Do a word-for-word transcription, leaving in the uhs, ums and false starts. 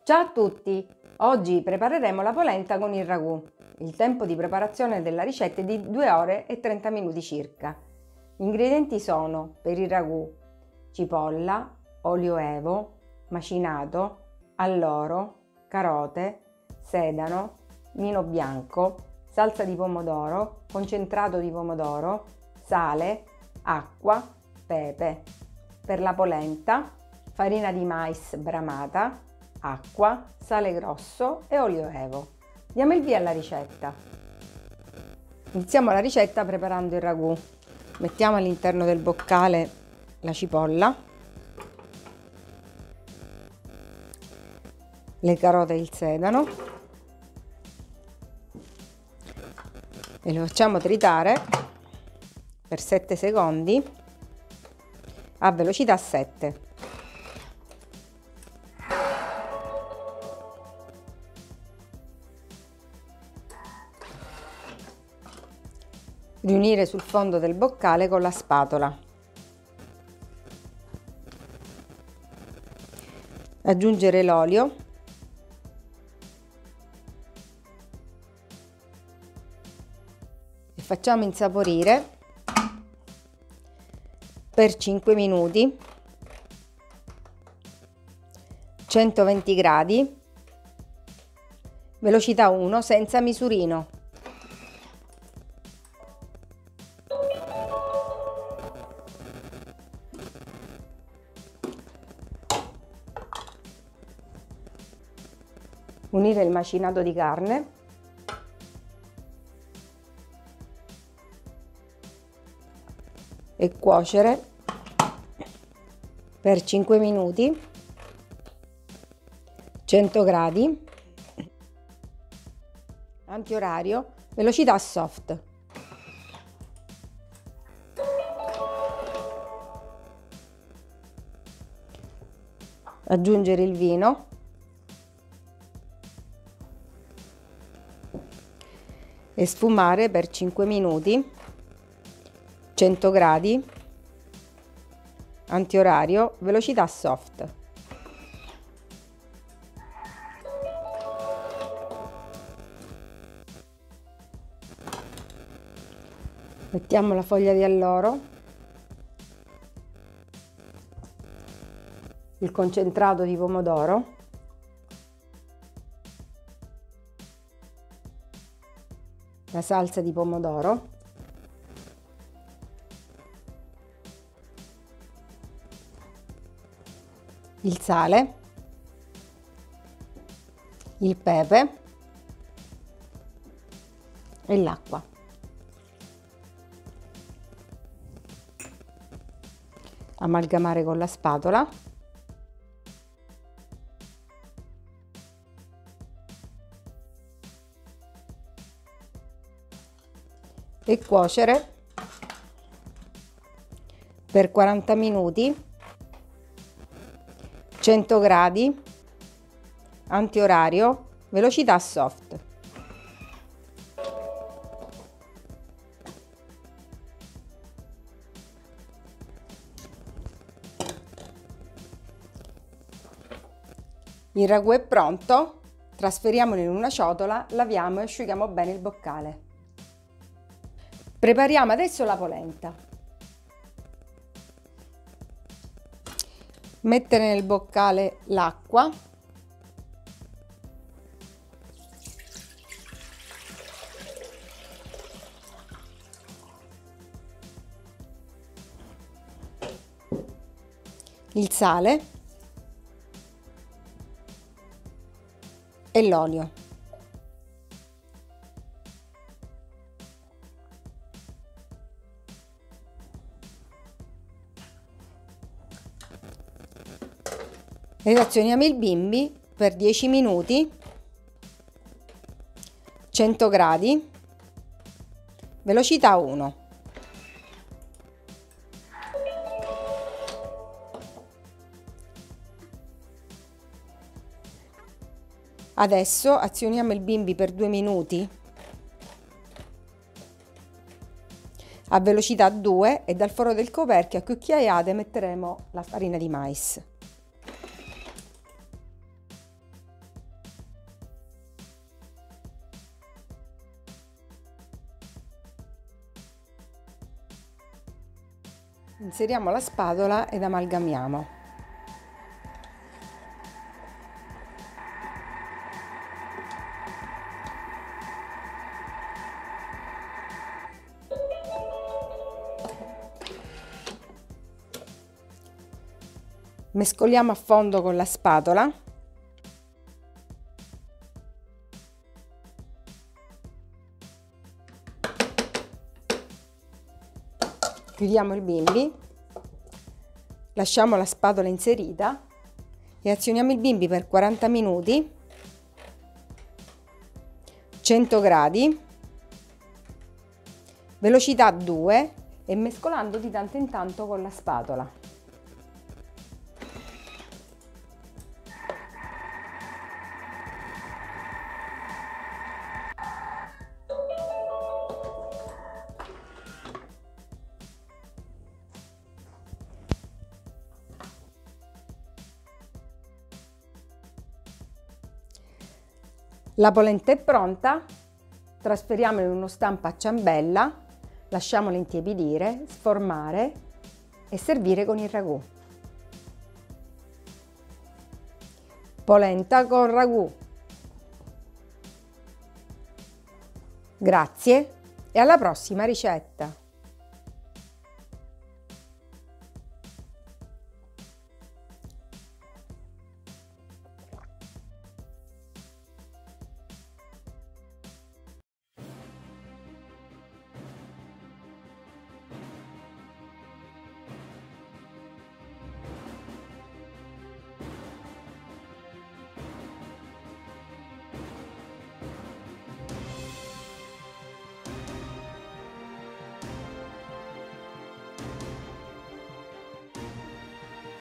Ciao a tutti! Oggi prepareremo la polenta con il ragù. Il tempo di preparazione della ricetta è di due ore e trenta minuti circa. Gli ingredienti sono, per il ragù, cipolla, olio evo, macinato, alloro, carote, sedano, vino bianco, salsa di pomodoro, concentrato di pomodoro, sale, acqua, pepe. Per la polenta, farina di mais bramata, acqua, sale grosso e olio evo. Diamo il via alla ricetta. Iniziamo la ricetta preparando il ragù. Mettiamo all'interno del boccale la cipolla, le carote e il sedano e lo facciamo tritare per sette secondi a velocità sette. Riunire sul fondo del boccale con la spatola. Aggiungere l'olio. E facciamo insaporire per cinque minuti, centoventi gradi, velocità uno senza misurino. Unire il macinato di carne, e cuocere per cinque minuti, cento gradi, antiorario, velocità soft. Aggiungere il vino. E sfumare per cinque minuti, cento gradi, antiorario, velocità soft. Mettiamo la foglia di alloro, il concentrato di pomodoro, la salsa di pomodoro, il sale, il pepe e l'acqua. Amalgamare con la spatola. E cuocere per quaranta minuti, cento gradi, antiorario, velocità soft. Il ragù è pronto, trasferiamolo in una ciotola, laviamo e asciughiamo bene il boccale. Prepariamo adesso la polenta. Mettere nel boccale l'acqua. Il sale e l'olio. Reazioniamo il bimbi per dieci minuti, cento gradi, velocità uno. Adesso azioniamo il bimbi per due minuti a velocità due e dal foro del coperchio a cucchiaiate metteremo la farina di mais. Inseriamo la spatola ed amalgamiamo. Mescoliamo a fondo con la spatola. Chiudiamo il bimbi, lasciamo la spatola inserita e azioniamo il bimbi per quaranta minuti, cento gradi, velocità due e mescolando di tanto in tanto con la spatola. La polenta è pronta, trasferiamola in uno stampo a ciambella, lasciamola intiepidire, sformare e servire con il ragù. Polenta con ragù. Grazie e alla prossima ricetta!